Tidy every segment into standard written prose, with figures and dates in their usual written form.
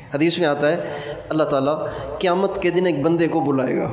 حدیث میں آتا ہے اللہ تعالیٰ قیامت کے دن ایک بندے کو بلائے گا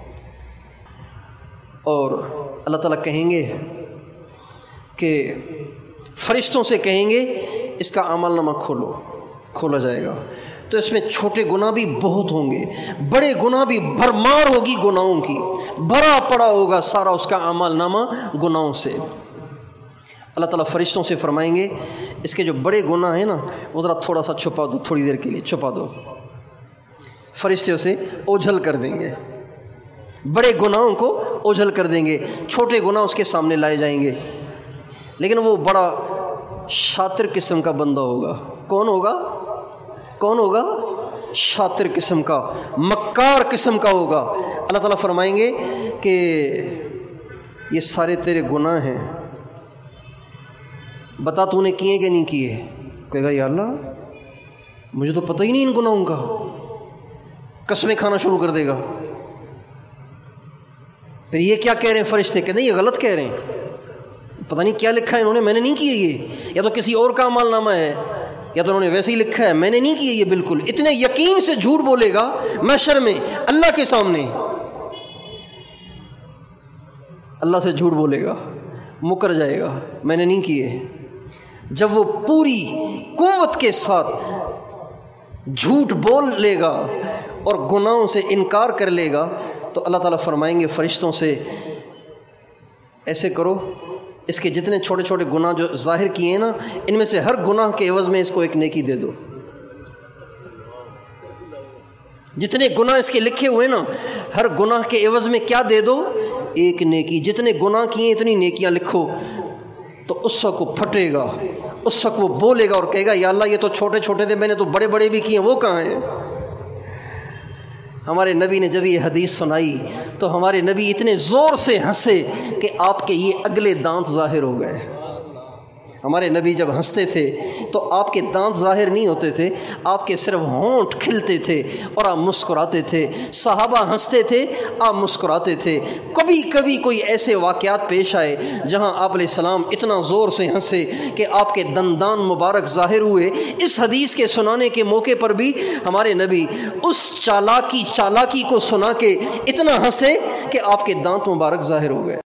اور اللہ تعالیٰ کہیں گے کہ فرشتوں سے کہیں گے اس کا اعمال نامہ کھولا جائے گا، تو اس میں چھوٹے گناہ بھی بہت ہوں گے، بڑے گناہ بھی بھرمار ہوگی گناہوں کی، بھرا پڑا ہوگا سارا اس کا اعمال نامہ گناہوں سے۔ اللہ تعالیٰ فرشتوں سے فرمائیں گے اس کے جو بڑے گناہ ہیں نا وہ ذرا تھوڑا سا چھپا دو، تھوڑی دیر کے لیے چھپا دو۔ فرشتے اسے اوجھل کر دیں گے، بڑے گناہوں کو اوجھل کر دیں گے، چھوٹے گناہ اس کے سامنے لائے جائیں گے، لیکن وہ بڑا شاطر قسم کا بندہ ہوگا۔ کون ہوگا؟ شاطر قسم کا، مکار قسم کا ہوگا۔ اللہ تعالیٰ فرمائیں گے کہ یہ سارے تیرے گناہ ہیں، بتا تو نے کیے کہ نہیں کیے؟ کہے گا یا اللہ مجھے تو پتہ ہی نہیں ان گناہوں کا، قسمیں کھانا شروع کر دے گا۔ پھر یہ کیا کہہ رہے ہیں فرشتے؟ کہ نہیں یہ غلط کہہ رہے ہیں، پتہ نہیں کیا لکھا ہے انہوں نے، میں نے نہیں کیے یہ، یا تو کسی اور کا اعمال نامہ ہے یا تو انہوں نے ویسے ہی لکھا ہے، میں نے نہیں کیے یہ۔ بالکل اتنے یقین سے جھوٹ بولے گا محشر میں اللہ کے سامنے، اللہ سے جھوٹ بولے گا، مکر جائے گا میں نے نہیں کیے۔ جب وہ پوری قوت کے ساتھ جھوٹ بول لے گا اور گناہوں سے انکار کر لے گا تو اللہ تعالیٰ فرمائیں گے فرشتوں سے ایسے کرو اس کے جتنے چھوٹے چھوٹے گناہ جو ظاہر کیے ہیں نا ان میں سے ہر گناہ کے عوض میں اس کو ایک نیکی دے دو۔ جتنے گناہ اس کے لکھے ہوئے نا ہر گناہ کے عوض میں کیا دے دو؟ ایک نیکی۔ جتنے گناہ کیے اتنی نیکیاں لکھو۔ تو اس وقت وہ پھٹے گا، اس وقت وہ بولے گا اور کہے گا یا اللہ یہ تو چھوٹے چھوٹے تھے، میں نے تو بڑے بڑے بھی کیے، وہ کہاں ہیں؟ ہمارے نبی نے جب یہ حدیث سنائی تو ہمارے نبی اتنے زور سے ہنسے کہ آپ کے یہ اگلے دانت ظاہر ہو گئے۔ ہمارے نبی جب ہنستے تھے تو آپ کے دانت ظاہر نہیں ہوتے تھے، آپ کے صرف ہونٹ کھلتے تھے اور آپ مسکراتے تھے۔ صحابہ ہنستے تھے، آپ مسکراتے تھے۔ کبھی کبھی کوئی ایسے واقعات پیش آئے جہاں آپ علیہ السلام اتنا زور سے ہنسے کہ آپ کے دندان مبارک ظاہر ہوئے۔ اس حدیث کے سنانے کے موقع پر بھی ہمارے نبی اس چالاکی کو سنا کے اتنا ہنسے کہ آپ کے دانت مبارک ظاہر ہو گئے۔